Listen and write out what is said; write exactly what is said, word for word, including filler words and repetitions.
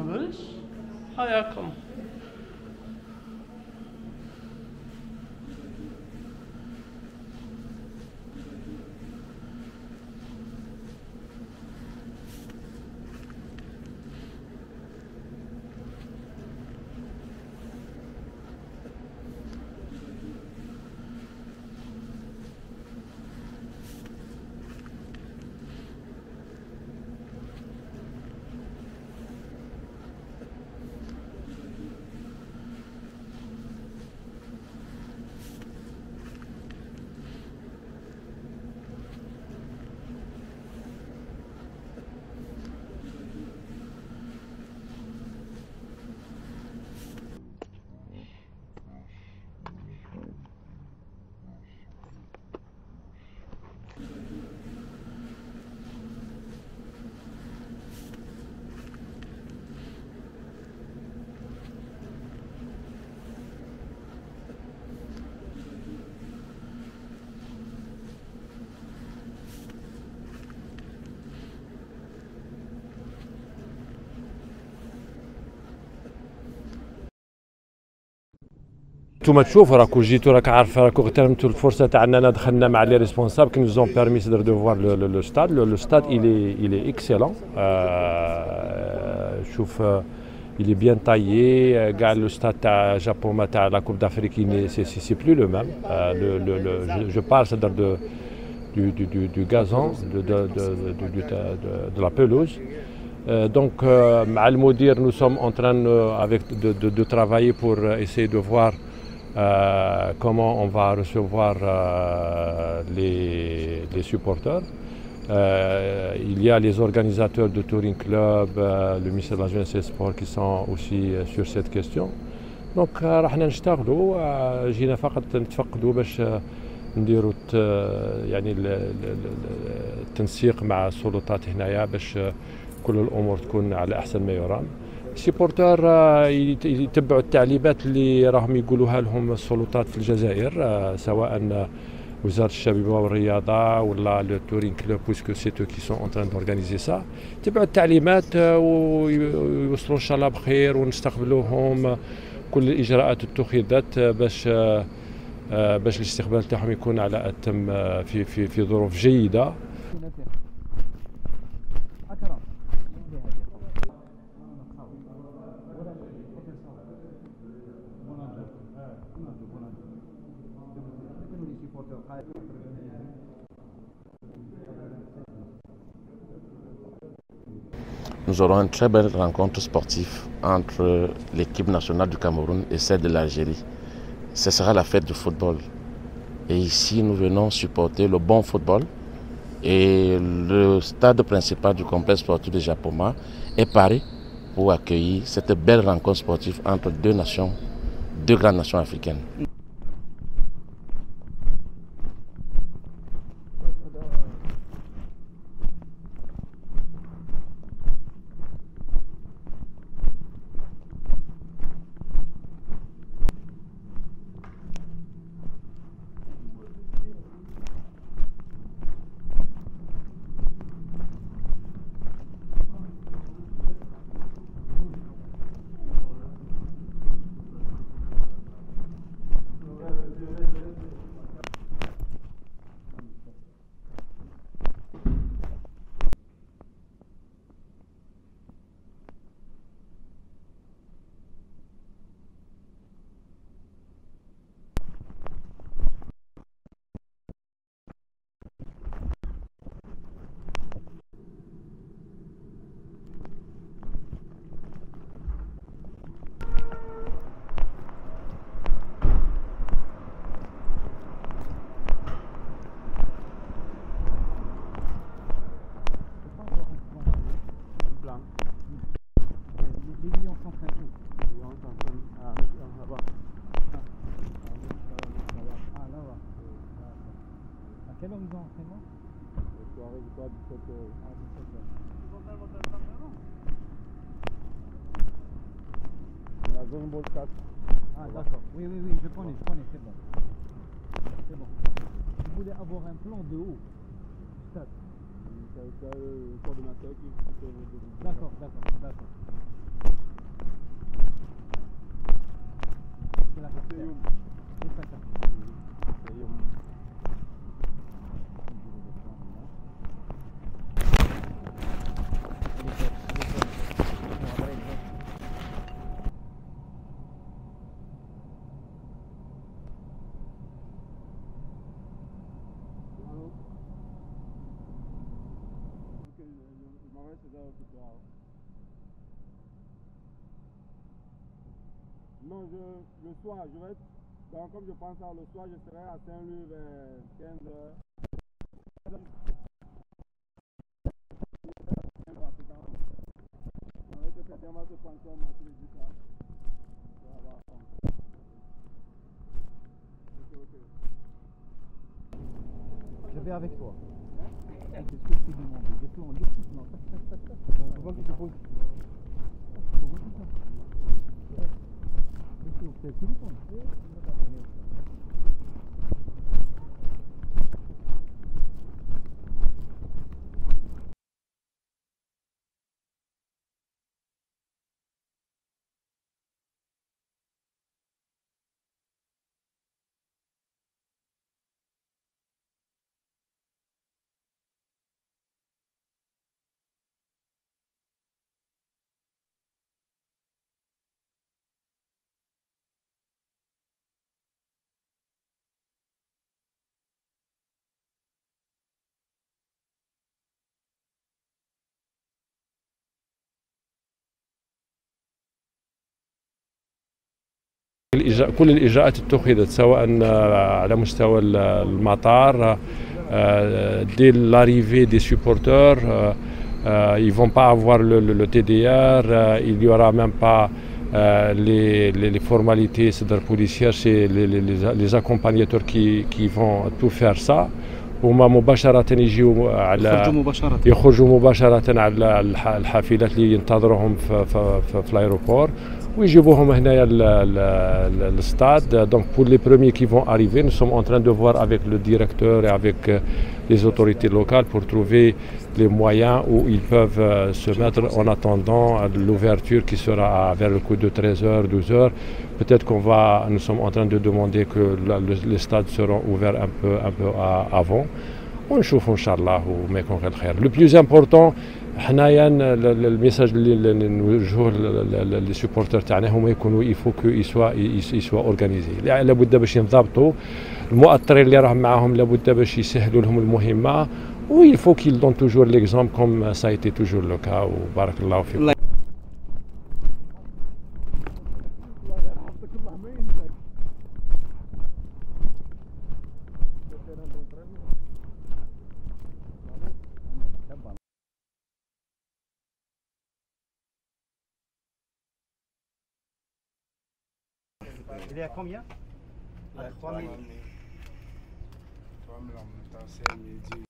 خبز حياكم. نتوما تشوفوا راكو جيتوا راك عارف راكو اغتنمتوا الفرصه تاع اننا دخلنا مع لي ريسبونسابل كي نوزون بيرميس دو فوار لو ستاد لو ستاد الي الي اكسيلون شوف il est bien taillé كاع لو ستاد تاع جابوما تاع لا كوب دافريك سي سي بلو لو ميم جو بارل c'est-à-dire de du du du du gazon de de de de de la pelouse. Donc مع المدير nous sommes en train avec de de de travailler pour essayer de voir Euh, comment on va recevoir euh, les, les supporters. Euh, il y a les organisateurs de Touring Club, euh, le ministère de la Jeunesse et des Sports qui sont aussi euh, sur cette question. Donc راحنا نشتغلوا جينا فقط نتفقدوا باش نديروا يعني التنسيق مع السلطات هنايا باش كل الامور تكون على احسن ما يرام. السيبورتور يتبعوا التعليمات اللي راهم يقولوها لهم السلطات في الجزائر سواء وزاره الشباب والرياضه ولا لو تورين كلوب بويسكو سي تو كي سون اون تران دورغانيزي سا يتبعوا التعليمات ويوصلوا ان شاء الله بخير ونستقبلوهم كل الاجراءات اتخذت باش باش الاستقبال تاعهم يكون على اتم في في في ظروف جيده. Nous aurons une très belle rencontre sportive entre l'équipe nationale du Cameroun et celle de l'Algérie. Ce sera la fête du football. Et ici, nous venons supporter le bon football. Et le stade principal du complexe sportif de Japoma est paré pour accueillir cette belle rencontre sportive entre deux nations, deux grandes nations africaines. Quelle heure ils ont entraînement? Soirée du soir, dix-sept heures. Ah, dix-sept heures. Ils vont faire votre entraînement? La zone ball quatre. Ah, d'accord. Oui, oui, oui, je connais, je connais, c'est bon. C'est bon. Vous voulez avoir un plan de haut du stade? c'est le coordonnateur qui fait le. D'accord, d'accord, d'accord. C'est la carte. C'est sa carte. Non, je, le soir, je vais être, donc comme je pense à le soir, je serai à Saint-Louis vers quinze heures. Je vais avec toi. C'est ce que je t'ai demandé. Je peux en dire tout. Non, tac, tac, tac, tac. C'est moi qui te pose. C'est tout le temps. كل الإجراءات اتخذت سواء على مستوى المطار dès l'arrivée des supporters, ils ne vont pas avoir le, le, le T D R, il n'y aura même pas les, les, les formalités policières, c'est les, les, les accompagnateurs qui, qui vont tout faire ça. هما مباشرة يجيو على يخرجوا مباشرة يخرجوا مباشرة على الحافلات اللي ينتظرهم في, في, في, في l'aéroport ويجيبوهم هنايا للستاد. Donc pour les premiers qui vont arriver, nous sommes en train de voir avec le directeur et avec les autorités locales pour trouver les moyens où ils peuvent se mettre en attendant l'ouverture qui sera vers le coup de treize heures, douze heures. Peut-être qu'on va, nous sommes en train de demander que les stades seront ouverts un peu, un peu avant. ونشوف ان شاء الله وما يكون غير الخير. Le plus important حنايا الميساج اللي نوجهوه للسبورتر تاعنا هما يكونوا يفو كو يسوا يسوا اورغانيزي، لابد باش ينضبطوا المؤطرين اللي راهم معاهم لابد باش يسهلوا لهم المهمه ويل فو كيل دون توجور ليكزومبل كوم سا ايتي توجور لو كا. وبارك الله فيكم. Il est à combien? À trois mille. trois mille en même temps, c'est midi.